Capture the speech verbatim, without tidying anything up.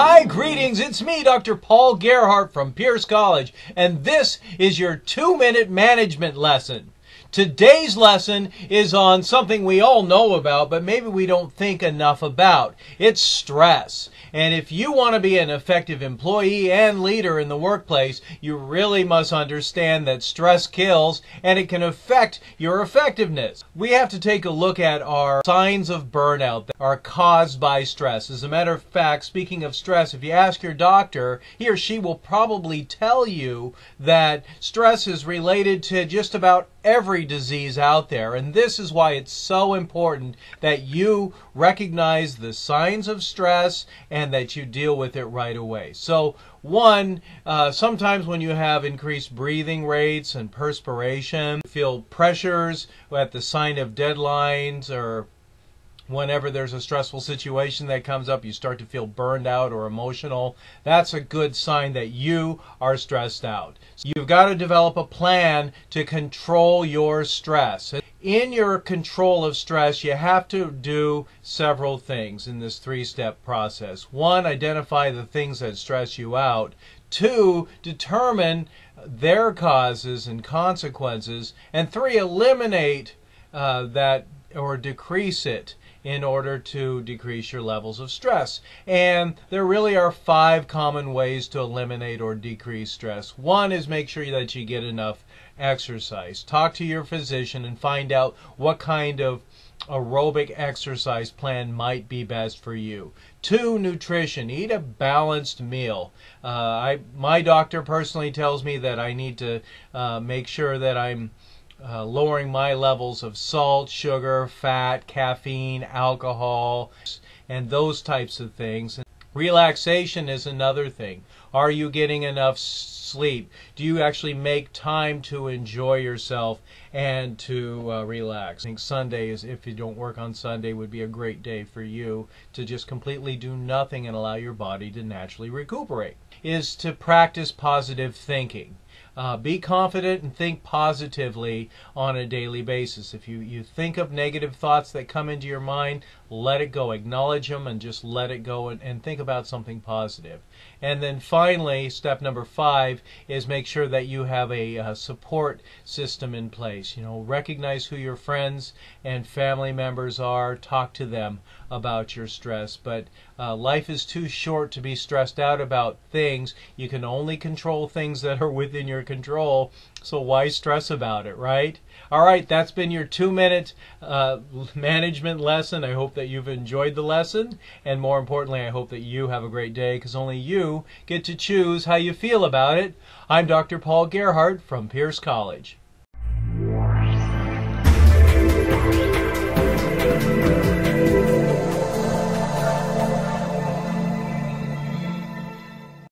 Hi, greetings. It's me, Doctor Paul Gerhardt from Pierce College, and this is your two-minute management lesson. Today's lesson is on something we all know about, but maybe we don't think enough about. It's stress. And if you want to be an effective employee and leader in the workplace, you really must understand that stress kills and it can affect your effectiveness. We have to take a look at our signs of burnout that are caused by stress. As a matter of fact, speaking of stress, if you ask your doctor, he or she will probably tell you that stress is related to just about every disease out there, and this is why it's so important that you recognize the signs of stress and that you deal with it right away. So one, uh, sometimes when you have increased breathing rates and perspiration, feel pressures at the sign of deadlines, or whenever there's a stressful situation that comes up, you start to feel burned out or emotional. That's a good sign that you are stressed out. So you've got to develop a plan to control your stress. In your control of stress, you have to do several things in this three-step process. One, identify the things that stress you out. Two, determine their causes and consequences. And three, eliminate uh, that or decrease it in order to decrease your levels of stress. And there really are five common ways to eliminate or decrease stress. One is make sure that you get enough exercise. Talk to your physician and find out what kind of aerobic exercise plan might be best for you. Two, nutrition. Eat a balanced meal. Uh, I, my doctor personally tells me that I need to uh, make sure that I'm Uh, lowering my levels of salt, sugar, fat, caffeine, alcohol, and those types of things. Relaxation is another thing. Are you getting enough sleep? Do you actually make time to enjoy yourself and to uh, relax? I think Sunday, is, if you don't work on Sunday, would be a great day for you to just completely do nothing and allow your body to naturally recuperate. Is to practice positive thinking. Uh, be confident and think positively on a daily basis. If you, you think of negative thoughts that come into your mind, let it go. Acknowledge them and just let it go and, and think about something positive. And then finally, step number five is make sure that you have a, a support system in place. You know, recognize who your friends and family members are. Talk to them about your stress. But uh, life is too short to be stressed out about things. You can only control things that are within your control, so why stress about it, right? All right, that's been your two-minute uh, management lesson. I hope that you've enjoyed the lesson, and more importantly, I hope that you have a great day, because only you get to choose how you feel about it. I'm Doctor Paul Gerhardt from Pierce College.